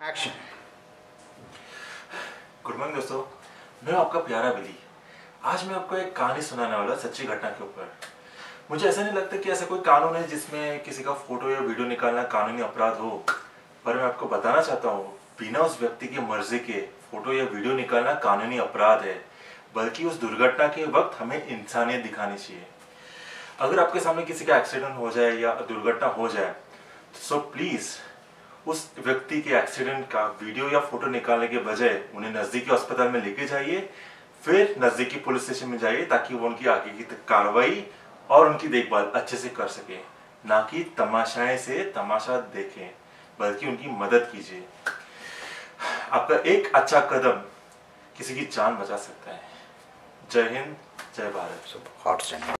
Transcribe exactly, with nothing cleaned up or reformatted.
Action. Good morning दोस्तों, मैं आपका प्यारा बिली। आज मैं आपको एक कहानी सुनाने वाला सच्ची घटना के ऊपर। मुझे ऐसा नहीं लगता कि ऐसा कोई कानून है जिसमें किसी का फोटो या वीडियो निकालना कानूनी अपराध हो, पर मैं आपको बताना चाहता हूँ बिना उस व्यक्ति की मर्जी के फोटो या वीडियो निकालना कानूनी अपराध है। बल्कि उस दुर्घटना के वक्त हमें इंसानियत दिखानी चाहिए। अगर आपके सामने किसी का एक्सीडेंट हो जाए या दुर्घटना हो जाए, सो प्लीज उस व्यक्ति के एक्सीडेंट का वीडियो या फोटो निकालने के बजाय उन्हें नजदीकी अस्पताल में लेके जाइए, फिर नजदीकी पुलिस स्टेशन में जाइए ताकि वो उनकी आगे की कार्रवाई और उनकी देखभाल अच्छे से कर सके। ना कि तमाशाएं से तमाशा देखें, बल्कि उनकी मदद कीजिए। आपका एक अच्छा कदम किसी की जान बचा सकता है। जय हिंद, जय भारत। हॉट